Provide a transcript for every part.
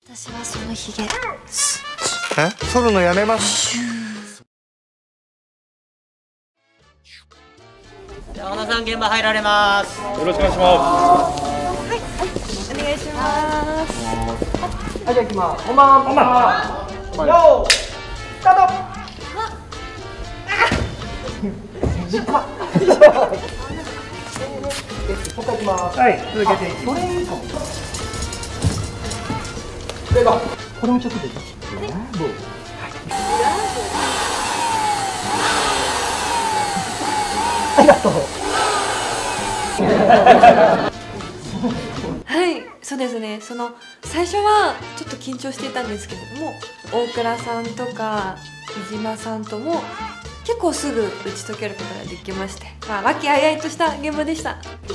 私はそのヒゲ剃るのやめます。 じゃあ小野さん現場入られます。 よろしくお願いします。 はい、お願いします。 はい、じゃあ行きます。本番。よー、スタート。もう一回行きます。 はい、続けていきます。 それいいかも。でか。これもちょっとでいい。どう？ありがとう。 はい、そうですね。最初はちょっと緊張していたんですけれども、大倉さんとか木島さんとも結構すぐ打ち解けることができまして、和気あいあいとした現場でした。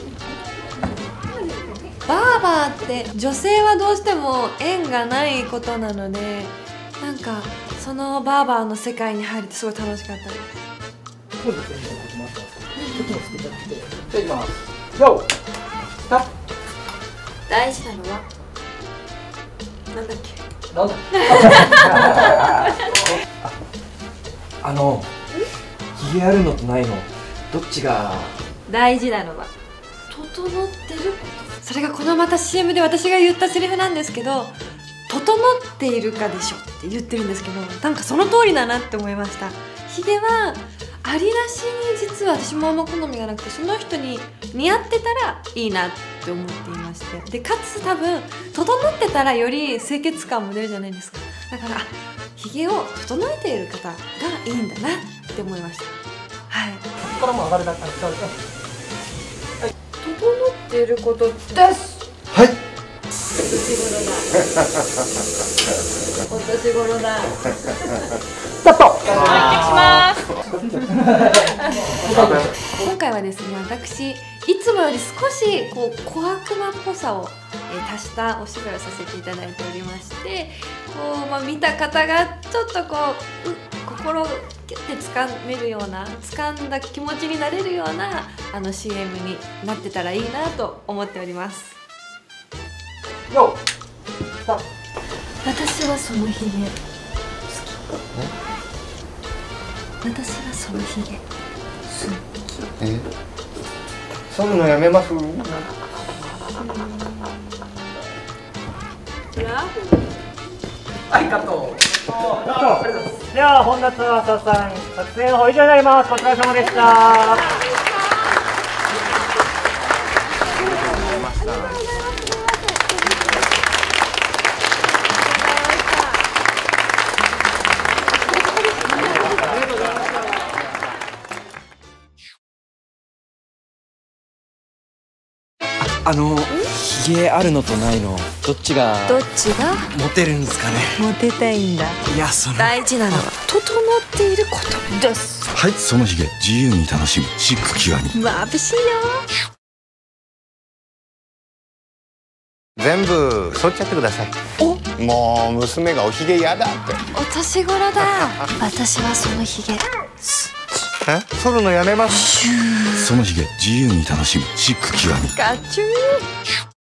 バーバーって女性はどうしても縁がないことなので、なんかそのバーバーの世界に入れてすごい楽しかったです。 そうですね。ちょっと作っちゃって。じゃあ行きます。よー、スタート。 大事なのはなんだっけ？ なんだ。 ヒゲあるのとないのどっちが大事なのは整ってること。それがこのまた CM で私が言ったセリフなんですけど、整っているかでしょって言ってるんですけど、なんかその通りだなって思いました。ヒゲはありなしに実は私もあんま好みがなくて、その人に似合ってたらいいなって思っていまして、でかつ多分整ってたらより清潔感も出るじゃないですか。だからヒゲを整えている方がいいんだなって思いました。はい、 ここからも上がるだけ。 整っていることです。 はい。 お年頃だ。 スタート。 今回はですね、私いつもより少し小悪魔っぽさを足したお芝居をさせていただいておりまして、見た方がちょっと心をキュッて掴めるような、掴んだ気持ちになれるようなCM になってたらいいなと思っております。 よー、スタート。 私はそのヒゲ好き。私はそのヒゲ好き。 剃るのやめます。 ありがとう。 では本田翼さん、撮影の方以上になります。お疲れ様でした。 ヒゲあるのとないのどっちがどっちがモテるんですかね。 モテたいんだ。 いや、 大事なのは整っていることです。 はい、そのヒゲ自由に楽しむシック極み。 眩しいよ。 全部剃っちゃってください。もう娘がおひげやだって。 お年頃だ。私はそのヒゲ剃るのやめます。 そのヒゲ自由に楽しむシック極み。 ガチュー。